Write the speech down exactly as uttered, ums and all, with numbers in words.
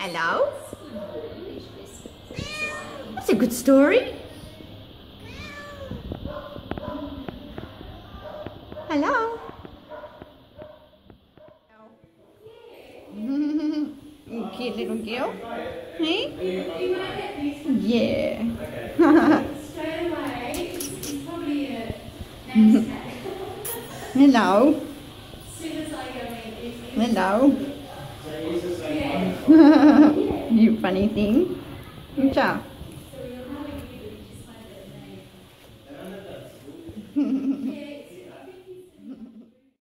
Hello? That's a good story. Hello? You cute little girl. Hey? Yeah. Hello. Hello. You funny thing. Ciao.